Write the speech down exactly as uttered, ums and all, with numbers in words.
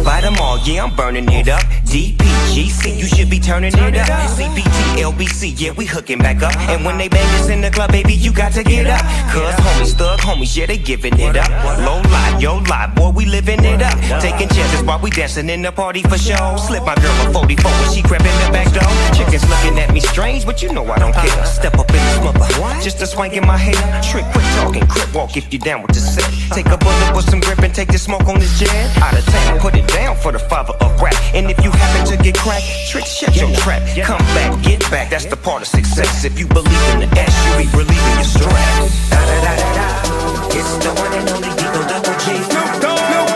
By the mall, yeah, I'm burning it up. D P G C, you should be turning it up. C P T, L B C, yeah, we hooking back up. And when they bang us in the club, baby, you got to get up. Cause homies, thug homies, yeah, they giving it up. Low lie, yo lie, boy, we living it up. Taking chances while we dancing in the party for show. Slip my girl a forty-four when she crept in the back door. Chickens looking at me strange, but you know I don't care. Step up in this mother, just a swank in my hair. Trick, quit talking, crip walk if you down with the set. Take a bullet with some grip and take the smoke on this jet. Out of town, put it down for the father of rap. And if you happen to get cracked, trick, shut your trap. Come back, get back, that's the part of success. If you believe in the S, you be relieving your stress. Da da da da da, it's the one and only Digo Double G.